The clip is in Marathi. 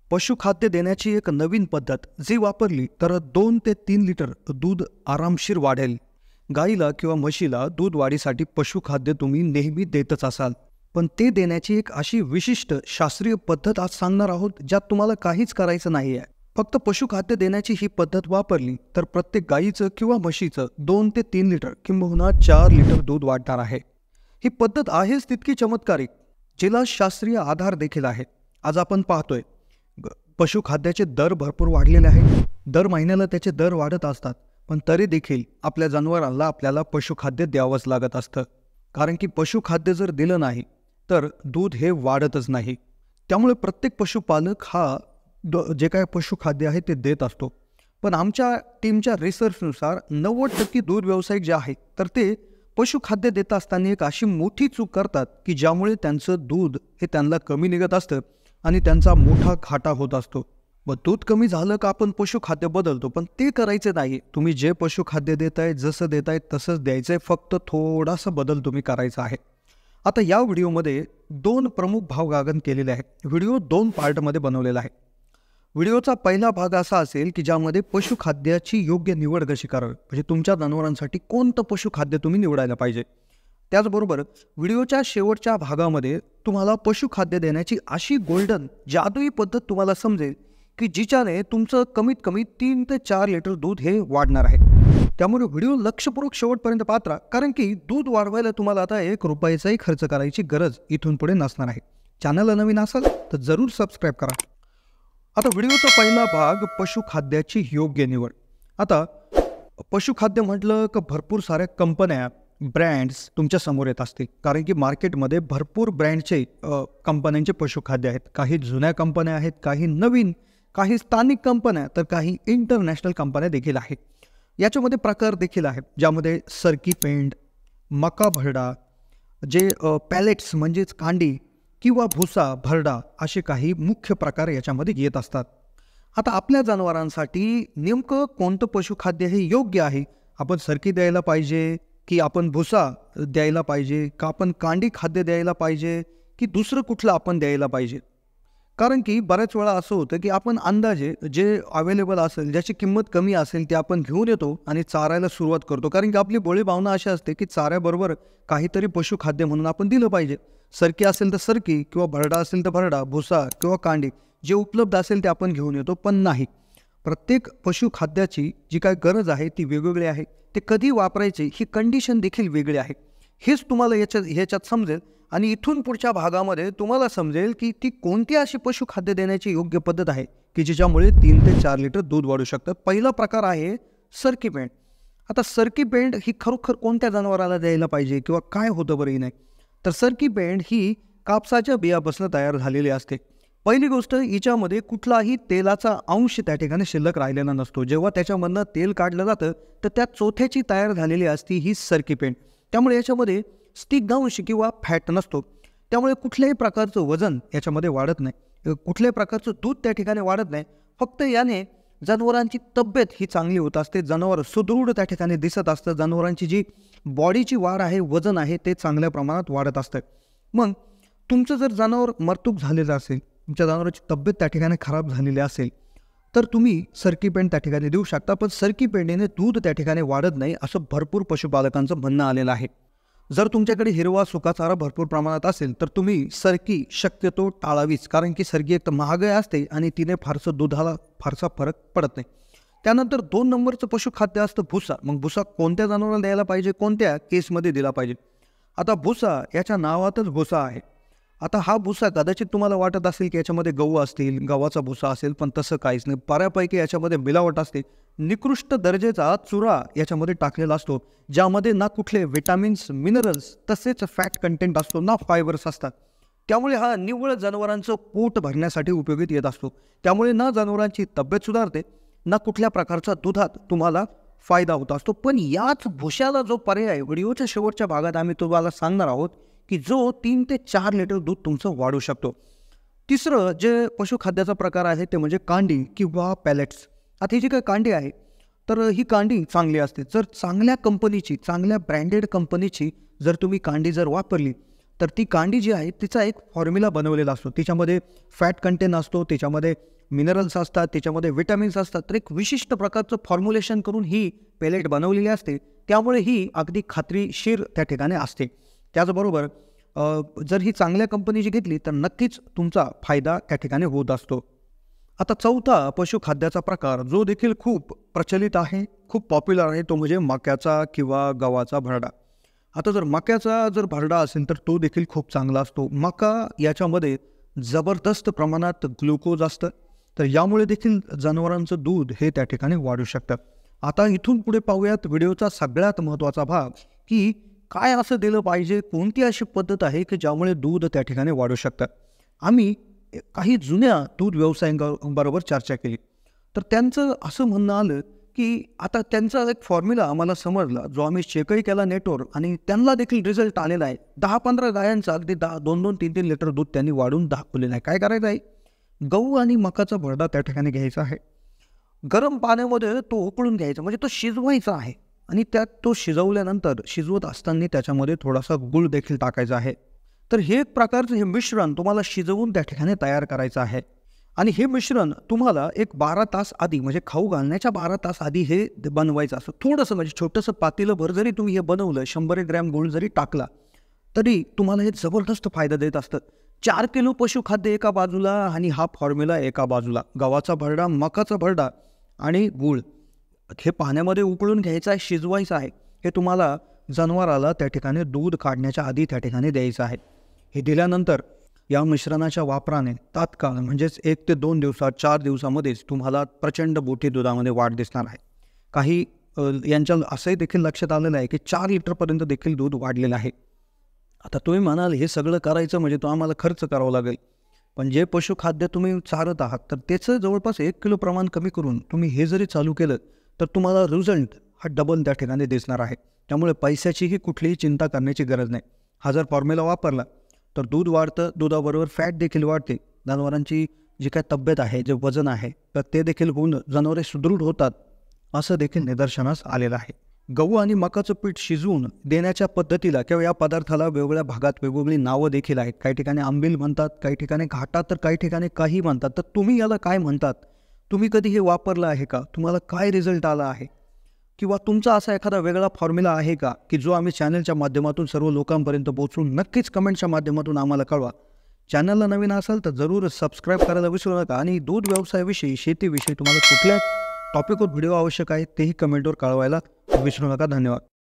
पशुखाद्य देण्याची एक नवीन पद्धत जी वापरली तर 2 ते 3 लिटर दूध आरामशीर वाढेल. गाईला किंवा म्हशीला दूध वाढीसाठी पशुखाद्य तुम्ही नेहमी देतच असाल, पण ते देण्याची एक अशी विशिष्ट शास्त्रीय पद्धत आज सांगणार आहोत, ज्यात तुम्हाला काहीच करायचं नाही आहे. फक्त पशुखाद्य देण्याची ही पद्धत वापरली तर प्रत्येक गाईचं किंवा म्हशीचं 2 ते 3 लिटर किंबहुना 4 लिटर दूध वाढणार आहे. ही पद्धत आहेच तितकी चमत्कारिक, जिला शास्त्रीय आधार देखील आहे. आज आपण पाहतोय पशुखाद्याचे दर भरपूर वाढलेले आहेत. दर महिन्याला त्याचे दर वाढत असतात, पण तरी देखील आपल्या जनावरांना आपल्याला पशुखाद्य द्यावंच लागत असतं. कारण की पशुखाद्य जर दिलं नाही तर दूध हे वाढतच नाही. त्यामुळे प्रत्येक पशुपालक हा जे काय पशुखाद्य आहे ते देत असतो. पण आमच्या टीमच्या रिसर्चनुसार 90% दूध व्यावसायिक जे आहेत तर ते पशुखाद्य देत असताना एक अशी मोठी चूक करतात की ज्यामुळे त्यांचं दूध हे त्यांना कमी निघत असतं आणि त्यांचा मोठा घाटा होत असतो. व दूध कमी झालं का आपण पशुखाद्य बदलतो, पण ते करायचं नाही. तुम्ही जे पशुखाद्य देताय जसं देताय तसंच द्यायचंय, फक्त थोडासा बदल तुम्ही करायचा आहे. आता या व्हिडिओमध्ये 2 प्रमुख भागागन केलेले आहेत. व्हिडिओ 2 पार्टमध्ये बनवलेला आहे. व्हिडिओचा पहिला भाग असा असेल की ज्यामध्ये पशुखाद्याची योग्य निवड कशी करावी, म्हणजे तुमच्या जनावरांसाठी कोणतं पशुखाद्य तुम्ही निवडायला पाहिजे. त्याचबरोबर व्हिडिओच्या शेवटच्या भागामध्ये तुम्हाला पशुखाद्य देण्याची अशी गोल्डन जादुई पद्धत तुम्हाला समजेल की जिच्याने तुमचं कमीत कमी 3 ते 4 लिटर दूध हे वाढणार आहे. त्यामुळे व्हिडिओ लक्षपूर्वक शेवटपर्यंत पात्रा, कारण की दूध वाढवायला तुम्हाला आता 1 रुपयाचाही खर्च करायची गरज इथून पुढे नसणार आहे. चॅनलला नवीन असाल तर जरूर सबस्क्राईब करा. आता व्हिडिओचा पहिला भाग पशुखाद्याची योग्य निवड. आता पशुखाद्य म्हटलं का भरपूर साऱ्या कंपन्या ब्रँड्स तुमच्या समोर येत असतील, कारण की मार्केटमध्ये भरपूर ब्रँडचे कंपन्यांचे पशुखाद्य आहेत. काही जुन्या कंपन्या आहेत, काही नवीन, काही स्थानिक कंपन्या, तर काही इंटरनॅशनल कंपन्या देखील आहेत. याच्यामध्ये प्रकार देखील आहेत ज्यामध्ये सरकी पेंड, मका भरडा, जे पॅलेट्स म्हणजेच कांडी किंवा भुसा भरडा असे काही मुख्य प्रकार याच्यामध्ये येत असतात. आता आपल्या जनावरांसाठी नेमकं कोणतं पशुखाद्य हे योग्य आहे? आपण सरकी द्यायला पाहिजे की आपण भुसा द्यायला पाहिजे, का आपण कांडी खाद्य द्यायला पाहिजे, की दुसरं कुठलं आपण द्यायला पाहिजे? कारण की बऱ्याच वेळा असं होतं की आपण अंदाजे जे अवेलेबल असेल, ज्याची किंमत कमी असेल ते आपण घेऊन येतो आणि चारायला सुरुवात करतो. कारण की आपली बोळी भावना अशी असते की चाऱ्याबरोबर काहीतरी पशुखाद्य म्हणून आपण दिलं पाहिजे. सरकी असेल तर सरकी, किंवा भरडा असेल तर भरडा, भुसा किंवा कांडी जे उपलब्ध असेल ते आपण घेऊन येतो. पण नाही, प्रत्येक पशुखाद्याची जी काय गरज आहे ती वेगवेगळी आहे. ते कधी वापरायचे ही कंडिशन देखील वेगळी आहे. हेच तुम्हाला ह्याच्यात समजेल आणि इथून पुढच्या भागामध्ये तुम्हाला समजेल की ती कोणती अशी पशुखाद्य देण्याची योग्य पद्धत आहे की जिच्यामुळे 3 ते 4 लिटर दूध वाढू शकतं. पहिला प्रकार आहे सरकी पेंड. आता सरकी पेंड ही खरोखर कोणत्या जनावराला द्यायला पाहिजे किंवा काय होतं बरं नाही? तर सरकी पेंड ही कापसाच्या बियापासून तयार झालेली असते. पहिली गोष्ट, हिच्यामध्ये कुठलाही तेलाचा अंश त्या ठिकाणी शिल्लक राहिलेला नसतो. जेव्हा त्याच्यामधनं तेल काढलं जातं तर त्या चोथ्याची तयार झालेली असती ही सरकी पेंड. त्यामुळे याच्यामध्ये स्निग्धांश किंवा फॅट नसतो. त्यामुळे कुठल्याही प्रकारचं वजन याच्यामध्ये वाढत नाही, कुठल्याही प्रकारचं दूध त्या ठिकाणी वाढत नाही. फक्त याने जनावरांची तब्येत ही चांगली होत असते, जनावर सुदृढ त्या ठिकाणी दिसत असतं, जनावरांची जी बॉडीची वाढ आहे, वजन आहे ते चांगल्या प्रमाणात वाढत असतं. मग तुमचं जर जनावर मरतूक झालेलं असेल, तुमच्या जनावरांची तब्येत त्या ठिकाणी खराब झालेली असेल, तर तुम्ही सरकी पेंड त्या ठिकाणी देऊ शकता. पण सरकी पेंडीने दूध त्या ठिकाणी वाढत नाही असं भरपूर पशुपालकांचं म्हणणं आलेलं आहे. जर तुमच्याकडे हिरवा सुका चारा भरपूर प्रमाणात असेल तर तुम्ही सरकी शक्यतो टाळावीच, कारण की सरकी एक तर महागही असते आणि तिने फारसं दुधाला फारसा फरक पडत नाही. त्यानंतर 2 नंबरचं पशुखाद्य असतं भुसा. मग भुसा कोणत्या जनावराला द्यायला पाहिजे, कोणत्या केसमध्ये दिला पाहिजे? आता भुसा याच्या नावातच भुसा आहे. आता हा भुसा कदाचित तुम्हाला वाटत असेल की याच्यामध्ये गहू असतील, गव्हाचा भुसा असेल, पण तसं काहीच नाही. बऱ्यापैकी याच्यामध्ये मिलावट असते. निकृष्ट दर्जाचा चुरा याच्यामध्ये टाकलेला असतो, ज्यामध्ये ना कुठले विटामिन्स, मिनरल्स तसेच फॅट कंटेंट असतो, ना फायबर्स असतात. त्यामुळे हा निव्वळ जनावरांचं पोट भरण्यासाठी उपयोगित येत असतो. त्यामुळे ना जनावरांची तब्येत सुधारते, ना कुठल्या प्रकारचा दुधात तुम्हाला फायदा होत असतो. पण याच भुशाला जो पर्याय व्हिडिओच्या शेवटच्या भागात आम्ही तुम्हाला सांगणार आहोत की जो 3 ते 4 लिटर दूध तुमचं वाढू शकतो. तिसरं जे पशुखाद्याचा प्रकार आहे ते म्हणजे कांडी किंवा पॅलेट्स. आता ही जी काही कांडी आहे तर ही कांडी चांगली असते. जर चांगल्या कंपनीची, चांगल्या ब्रँडेड कंपनीची जर तुम्ही कांडी जर वापरली तर ती कांडी जी आहे तिचा एक फॉर्म्युला बनवलेला असतो. तिच्यामध्ये फॅट कंटेंट असतो, त्याच्यामध्ये मिनरल्स असतात, त्याच्यामध्ये विटॅमिन्स असतात. तर एक विशिष्ट प्रकारचं फॉर्म्युलेशन करून ही पेलेट बनवलेली असते. त्यामुळे ही अगदी खात्रीशीर त्या ठिकाणी असते. त्याचबरोबर जर ही चांगल्या कंपनीची घेतली तर नक्कीच तुमचा फायदा त्या ठिकाणी होत असतो. आता चौथा पशुखाद्याचा प्रकार जो देखील खूप प्रचलित आहे, खूप पॉप्युलर आहे, तो म्हणजे मक्याचा किंवा गव्हाचा भरडा. आता जर मक्याचा भरडा असेल तर तो देखील खूप चांगला असतो. मका याच्यामध्ये जबरदस्त प्रमाणात ग्लुकोज असतं, तर यामुळे देखील जनावरांचं दूध हे त्या ठिकाणी वाढू शकतं. आता इथून पुढे पाहूयात व्हिडिओचा सगळ्यात महत्त्वाचा भाग, की काय असं दिलं पाहिजे, कोणती अशी पद्धत आहे की ज्यामुळे दूध त्या ठिकाणी वाढू शकतं. आम्ही काही जुन्या दूध व्यवसायांबरोबर चर्चा केली, तर त्यांचं असं म्हणणं आलं की आता त्यांचा एक फॉर्म्युला आम्हाला समजला, जो आम्ही चेकही केला नेटवर आणि त्यांना देखील रिझल्ट आलेला आहे. 10-15 गायांचं अगदी 2-2, 3-3 लिटर दूध त्यांनी वाढून दाखवलेलं आहे. काय करायचं आहे, गहू आणि मकाचा भरडा त्या ठिकाणी घ्यायचा आहे. गरम पाण्यामध्ये तो उकळून घ्यायचा, म्हणजे तो शिजवायचा आहे आणि त्यात तो शिजवल्यानंतर शिजवत असताना त्याच्यामध्ये थोडासा गूळ देखील टाकायचा आहे. तर हे एक प्रकारचं हे मिश्रण तुम्हाला शिजवून त्या ठिकाणी तयार करायचं आहे आणि हे मिश्रण तुम्हाला एक 12 तास आधी, म्हणजे खाऊ घालण्याच्या 12 तास आधी हे बनवायचं असतं. थोडंसं म्हणजे छोटंसं पातेलंभर जरी तुम्ही हे बनवलं, 100 ग्रॅम गूळ जरी टाकला तरी तुम्हाला हे जबरदस्त फायदा देत असतं. 4 किलो पशुखाद्य एका बाजूला आणि हा फॉर्म्युला एका बाजूला, गव्हाचा भरडा, मकाचा भरडा आणि गूळ हे पाण्यामध्ये उकळून घ्यायचं आहे, शिजवायचं आहे. हे तुम्हाला जनावराला त्या ठिकाणी दूध काढण्याच्या आधी त्या ठिकाणी द्यायचं आहे. हे दिल्यानंतर या मिश्रणाच्या वापराने तात्काळ म्हणजेच 1 ते 2 दिवसात, 4 दिवसामध्येच तुम्हाला प्रचंड मोठी दुधामध्ये वाढ दिसणार आहे. काही यांच्या असंही देखील लक्षात आलेलं आहे की 4 लिटरपर्यंत देखील दूध वाढलेलं आहे. आता तुम्ही म्हणाल हे सगळं करायचं म्हणजे तो आम्हाला खर्च करावा लागेल, पण जे पशुखाद्य तुम्ही चारत आहात तर त्याचं जवळपास 1 किलो प्रमाण कमी करून तुम्ही हे जरी चालू केलं तर तुम्हाला रिझल्ट हा डबल त्या ठिकाणी दिसणार आहे. त्यामुळे पैशाचीही कुठलीही चिंता करण्याची गरज नाही. हा जर फॉर्म्युला वापरला तर दूध वाढतं, दुधाबरोबर फॅट देखील वाढते, जनावरांची जी काय तब्येत आहे, जे वजन आहे तर ते देखील होऊन जनावरे सुदृढ होतात, असं देखील निदर्शनास आलेलं आहे. गहू आणि मकाचं पीठ शिजवून देण्याच्या पद्धतीला किंवा या पदार्थाला वेगवेगळ्या भागात वेगवेगळी नावं देखील आहेत. काही ठिकाणी आंबील म्हणतात, काही ठिकाणी घाटा, तर काही ठिकाणी काही म्हणतात. तर तुम्ही याला काय म्हणतात? तुम्ही कधी हे वापरलं आहे का? तुम्हाला काय रिझल्ट आला आहे? किंवा तुमचा असा एखादा वेगळा फॉर्म्युला आहे का की जो आम्ही चॅनलच्या माध्यमातून सर्व लोकांपर्यंत पोहोचवून नक्कीच कमेंटच्या माध्यमातून आम्हाला कळवा. चॅनलला नवीन असाल तर जरूर सबस्क्राईब करायला विसरू नका आणि दूध व्यवसायाविषयी, शेतीविषयी तुम्हाला कुठल्या टॉपिकवर व्हिडिओ आवश्यक आहे तेही कमेंटवर कळवायला विसरू नका. धन्यवाद.